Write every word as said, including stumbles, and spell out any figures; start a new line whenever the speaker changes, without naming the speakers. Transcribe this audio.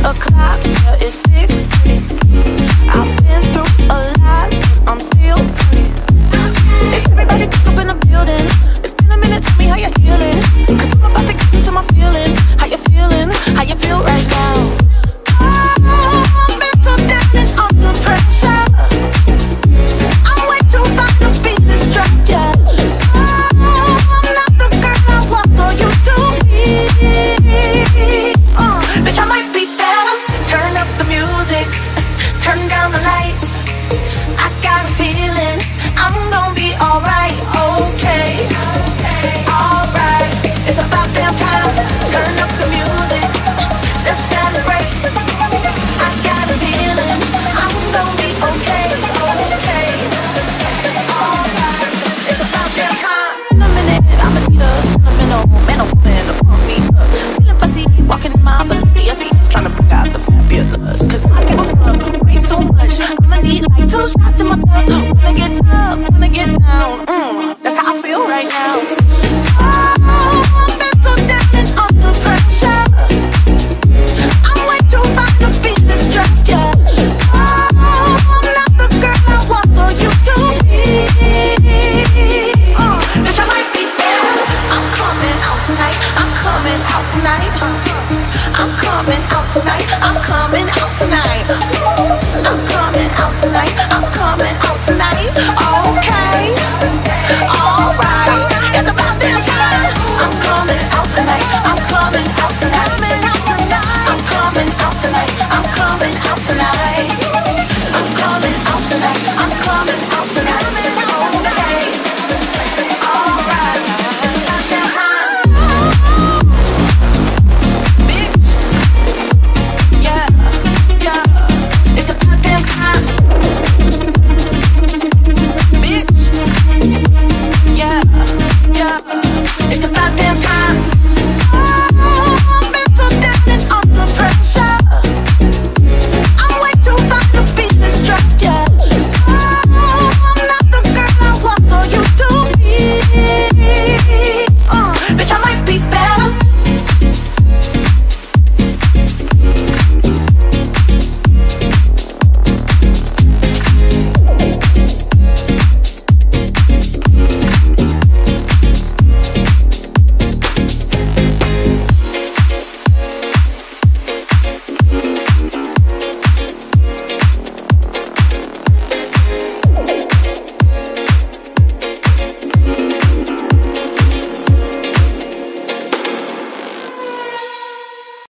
o'clock, yeah, it's thick. I've been through a lot, but I'm still free. Is everybody back up in the building? It's been a minute, tell me how you're healing. Cause I'm about to get into my feelings. How you feeling? How you feel right now? Oh, I've been so down and under pressure. I'm way too fine to be distressed, yeah. Oh, I'm not the girl I was, so you do me. Uh, bitch, I might be better. Turn up the music, turn down the lights. I got a feeling I'm gonna be alright, okay, alright. It's about damn time. Turn up the music, let's celebrate. I got a feeling I'm gonna be okay, okay, alright. It's about damn time. In a minute, I'ma need a sentimental man or woman to pump me up. Feeling fussy, walking in my ability. I see it's trying to bring out the fabulous. Cause I give a fuck way too much. I'ma need like two shots in my cup. Wanna get up, wanna get down. Mm, that's how I feel right now. Oh, I've been so down and under pressure. I'm way too fine to be distressed, yeah. Oh, I'm not the girl I was, so you do me. Uh, bitch, I might be better. I'm coming out tonight. I'm coming out tonight. I'm coming out tonight. I'm coming out tonight. I'm coming out tonight. I'm coming out tonight.